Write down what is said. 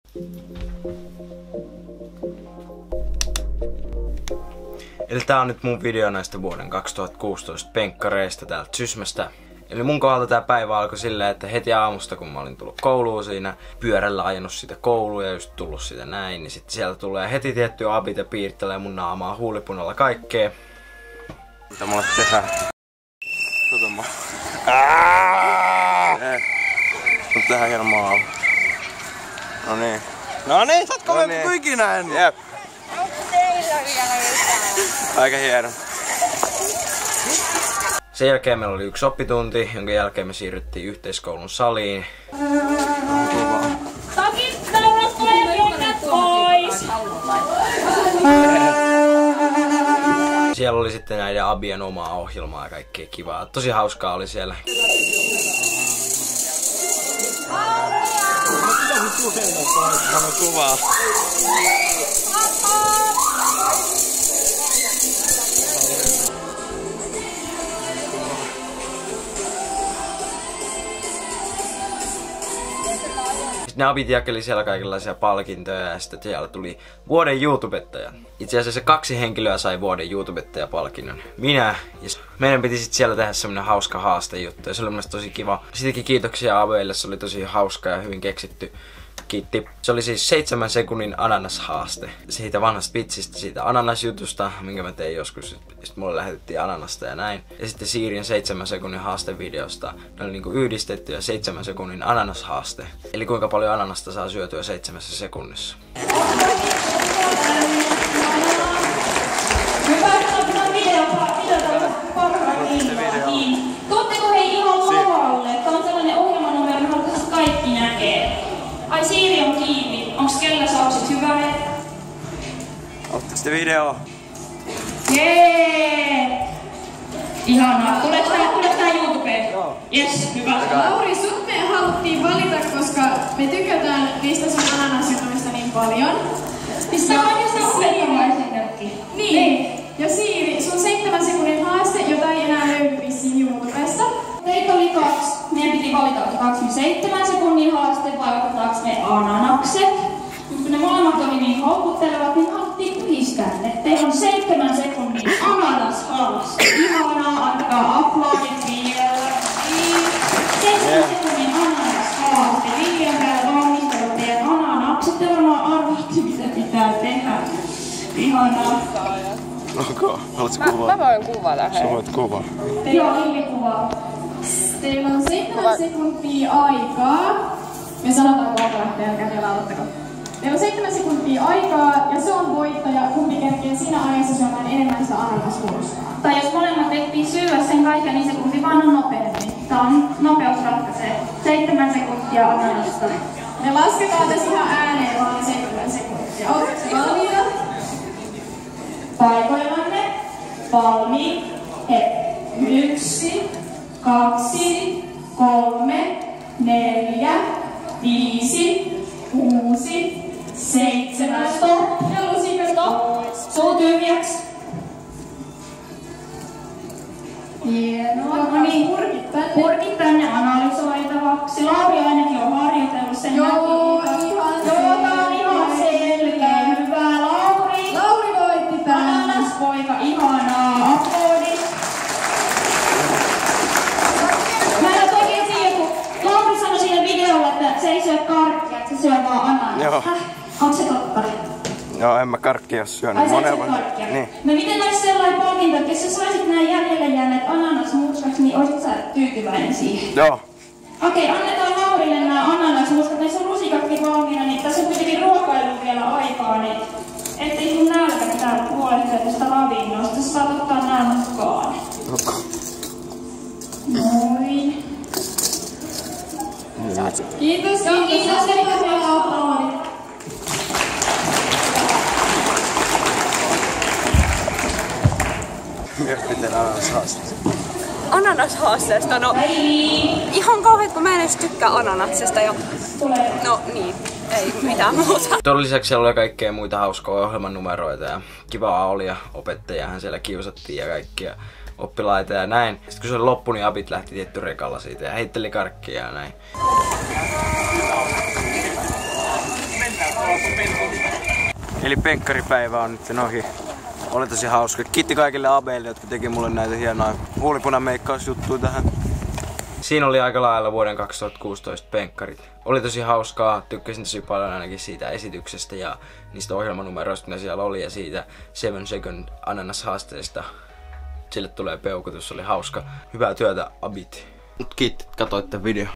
Eli tää on nyt mun video näistä vuoden 2016 penkkareista täältä Sysmästä. Eli mun kohdalta tää päivä alkoi silleen, että heti aamusta kun mä olin tullut kouluun siinä, pyörällä ajanut sitä kouluun ja just tullut siitä näin, niin sitten sieltä tulee heti tiettyä abit ja piirtelee mun naamaa huulipunalla kaikkea. Mitä mulle tehdään? Tota mä... Mut tehdään hieno maalla. Noniin. Noniin, sä oot kovempi kuin ikinä ennen. Jep. Onko teillä vielä mitään? Aika hieno. Sen jälkeen meillä oli yksi oppitunti, jonka jälkeen me siirryttiin yhteiskoulun saliin. Takit, taurat, pois! Siellä oli sitten näiden abien omaa ohjelmaa ja kaikkea kivaa. Tosi hauskaa oli siellä. Kuvaa. Ne abit jakeli siellä kaikenlaisia palkintoja ja sitten siellä tuli vuoden YouTubettaja. Itse asiassa 2 henkilöä sai vuoden YouTubettaja-palkinnon. Minä ja meidän piti sitten siellä tehdä semmonen hauska haastejuttu ja se oli mun tosi kiva. Sittenkin kiitoksia abeille, se oli tosi hauska ja hyvin keksitty. Kiitti. Se oli siis 7 sekunnin ananashaaste. Siitä vanhasta vitsistä, siitä ananasjutusta, minkä mä tein joskus. Sitten mulle lähetettiin ananasta ja näin. Ja sitten Siirin 7 sekunnin haastevideosta. Ne oli niinku yhdistetty ja 7 sekunnin ananashaaste. Eli kuinka paljon ananasta saa syötyä 7 sekunnissa. Tuotteko he ihan lavalle? Tää on sellainen ohjelmanumero, johon kaikki näkee. Ai Siiri on kiinni. Onks kellä saukset hyvä? Ottako te video? Jee! Ihanaa. Tuleeko tää YouTubeen? Joo. Jes, hyvä. Lauri, sut me haluttiin valita, koska me tykätään niistä sun ananasjutuista niin paljon. Siis tää on just esimerkki. Niin. Ja Siiri, sun 7 sekunnin haaste, jota ei enää löydy vissiin YouTubesta. Teitä oli 2. Meidän piti valita 27 sekunnin haaste vai otetaanko me ananakset. Mutta kun ne molemmat oli niin houkuttelevat, niin haluttiin yhdistää ne. Teillä on 7 sekunnin ananashaaste. Ihanaa, antakaa aplodit vielä. 7 sekunnin ananashaaste. Viljan täällä valmistellut teidän ananakset. Te varmaan arvaatte, mitä pitää tehdä. Ihanaa. Okay. Haluatko kuvaa? Mä voin kuvata. Sä voit kuvaa. Joo, Illi kuvaa. Teillä on 7 sekuntia aikaa. Me sanotaan kuva pelkään ja lauttako. Teillä on 7 sekuntia aikaa ja se on voittaja, kumpi kerkee siinä ajassa syömään enemmän sitä ananasmuruskaa. Tai jos molemmat ehtii syödä sen kaiken, niin se kumpi vaan on nopeammin. Tää on nopeus ratkaisee. 7 sekuntia ananasta. Me lasketaan tässä ihan ääneen vaan 7 sekuntia. Ootteko valmiina? Paikoillanne. Valmiit. 1, 2, 3, 4, 5, 6, 7. Stop. Ja lusikka stop. Suu tyhjäksi. Hienoa. No niin. Purkit tänne. Purkit tänne analysoitavaksi. Lauri ainakin on harjoitellut sen. Joo, näki. ihan Joo, tää on ihan selkeä. Hyvä, Lauri. Lauri voitti tän. Ananaspoika, ihanaa. Aplodit. Mä en oo oikein tiedä, kun Lauri sanoi siinä videolla, että se ei syö karkkia, että se syö vaan ananasta. Joo. Onko se totta? Joo, en mä karkkia syönyt. Ai sä et syö karkkia? Niin. No miten olisi sellainen palkinto, että jos sä saisit nää jäljelle jääneet ananasmurskaksi, niin oisit sä tyytyväinen siihen? Joo. Okei, annetaan Laurille nämä ananasmuskat. Näissä on lusikatkin valmiina, niin tässä on kuitenkin ruokailu vielä aikaa, niin ettei sun nälkä täällä huolehtia tästä ravinnosta. Sä saat ottaa nää mukaan. Noin. Kiitos. Joo, kiitos. Miten ananashaaste? Ananashaasteesta, no ihan kauheet, kun mä en edes tykkää ananaksesta jo. No niin, ei mitään muuta. Tuon lisäksi siellä oli kaikkea muita hauskoja ohjelmanumeroita ja kivaa oli ja opettajahan siellä kiusattiin ja kaikkia oppilaita ja näin. Sitten kun se oli loppu, niin abit lähti tietty rekalla siitä ja heitteli karkkia ja näin. Eli penkkaripäivä on nyt ohi. Oli tosi hauska. Kiitti kaikille abeille, jotka teki mulle näitä hienoja huulipunameikkausjuttuja tähän. Siinä oli aika lailla vuoden 2016 penkkarit. Oli tosi hauskaa, tykkäsin tosi paljon ainakin siitä esityksestä ja niistä ohjelmanumeroista, mitä siellä oli, ja siitä 7 Second Ananas-haasteesta. Sille tulee peukutus, oli hauska. Hyvää työtä, abit. Kiitti, että katsoitte video.